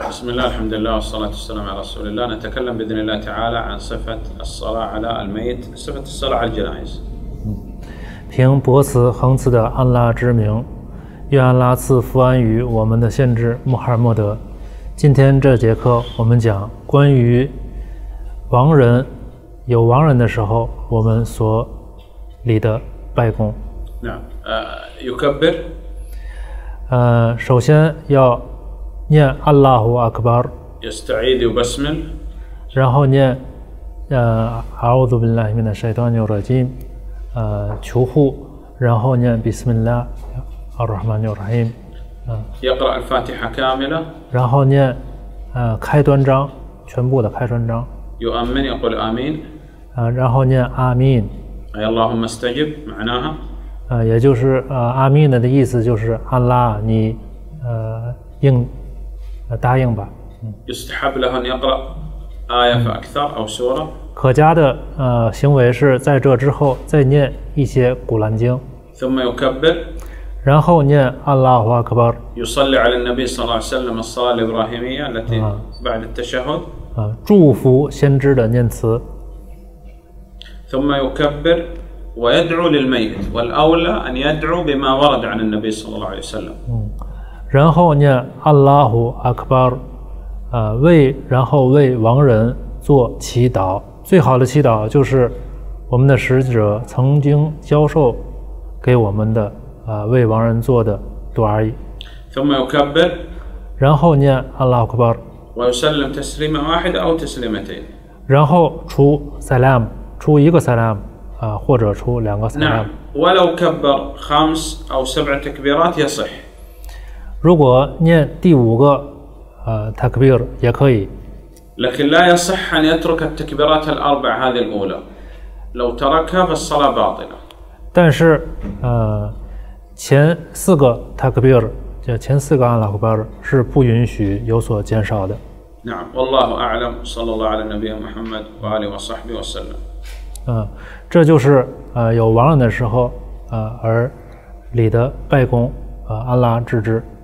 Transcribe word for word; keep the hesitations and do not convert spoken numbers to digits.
بسم الله الحمد لله والصلاة والسلام على رسول الله. نتكلم بإذن الله تعالى عن صفة الصلاة على الميت، صفة الصلاة على الجنائز. 凭博慈恒慈的安拉之名，愿安拉赐福安于我们的先知穆罕默德。今天这节课我们讲关于亡人有亡人的时候，我们所礼的拜功。 نعم. يكبر. 呃，首先要念安拉胡阿克巴尔， يستعيد يبسمل. 然后念呃阿乌祖宾拉希米的塞端纽热金，呃求护，然后念比斯米拉阿拉曼纽拉希，嗯， يقرأ الفاتحة كاملة. 然后念呃开端章，全部的开端章。 يؤمن يقول آمين. 呃，然后念阿明， أي اللهم استجب معناها. 呃，也就是呃阿明的意思就是安拉你呃应呃答应吧。 يستحب له أن يقرأ آية فأكثر أو سورة. 可嘉的呃行为是在这之后再念一些古兰经， ثم يكبر. 然后念安拉胡阿克巴尔， يصلي على النبي صلى الله عليه وسلم الصلاة الإبراهيمية التي آه. بعد التشهد. 啊，祝福先知的念词， ثم يكبر ويدعو للميت، والأولى أن يدعو بما ورد عن النبي صلى الله عليه وسلم. 然后念安拉胡阿克巴尔，呃，为然后为亡人做祈祷。最好的祈祷就是我们的使者曾经教授给我们的啊、呃、为亡人做的杜阿伊。 ثم يكبر. 然后念安拉胡阿克巴尔， ويسلم تسليمة واحدة أو تسليمتين. 然后出 salam， 出一个 salam 啊、呃，或者出两个 salam。 نعم. ولو كبر خمس أو سبع تكبيرات يصح. 如果念第五个呃 takbir 也可以。 لكن لا يصح أن يترك التكبيرات الأربع هذه الأولى. لو تركها فالصلاة باطلة. 但是呃前四个 takbir 就前四个安拉胡巴尔是不允许有所减少的。 نعم. والله أعلم. صلى الله على نبينا محمد وآله وصحبه وسلم. 嗯，这就是呃有亡人的时候呃而礼的拜功，呃安拉致之。